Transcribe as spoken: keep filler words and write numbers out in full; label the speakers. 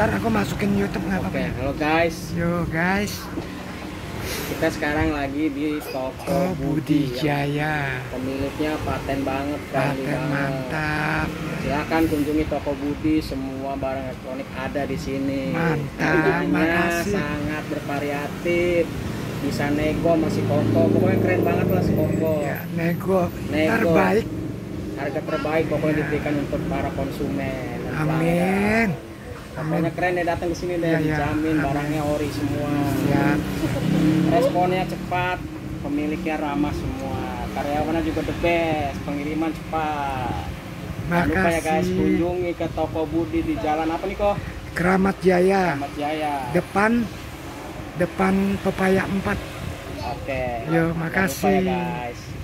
Speaker 1: Ntar aku masukin YouTube nggak apa-apa.
Speaker 2: Oke,
Speaker 1: Ya?
Speaker 2: halo guys.
Speaker 1: Yo guys,
Speaker 2: Kita sekarang lagi di toko
Speaker 1: oh
Speaker 2: Budi.
Speaker 1: Budi
Speaker 2: yang
Speaker 1: Jaya,
Speaker 2: Pemiliknya paten banget, friendly
Speaker 1: paten
Speaker 2: banget.
Speaker 1: mantap,
Speaker 2: Silakan kunjungi toko Budi, semua barang elektronik ada di sini.
Speaker 1: mantap,
Speaker 2: Harganya
Speaker 1: makasih.
Speaker 2: sangat bervariatif. Bisa nego masih kokoh, pokoknya keren banget lah si kokoh.
Speaker 1: Ya, nego,
Speaker 2: Nego.
Speaker 1: terbaik.
Speaker 2: Harga terbaik pokoknya
Speaker 1: Ya.
Speaker 2: diberikan untuk para konsumen. dan
Speaker 1: Amin.
Speaker 2: pelanggan. Pokoknya
Speaker 1: Amin.
Speaker 2: keren deh, datang ke sini deh,
Speaker 1: Ya, ya.
Speaker 2: dijamin
Speaker 1: Amin.
Speaker 2: barangnya ori semua.
Speaker 1: Ya,
Speaker 2: Responnya cepat, pemiliknya ramah semua, karyawannya juga the best, pengiriman cepat. Jangan lupa ya guys,
Speaker 1: makasih.
Speaker 2: kunjungi ke toko Budi di jalan apa nih kok?
Speaker 1: Keramat Jaya,
Speaker 2: Ahmad Jaya.
Speaker 1: depan, depan Pepaya empat.
Speaker 2: Oke.
Speaker 1: Yo,
Speaker 2: Jangan lupa
Speaker 1: makasih.
Speaker 2: ya guys.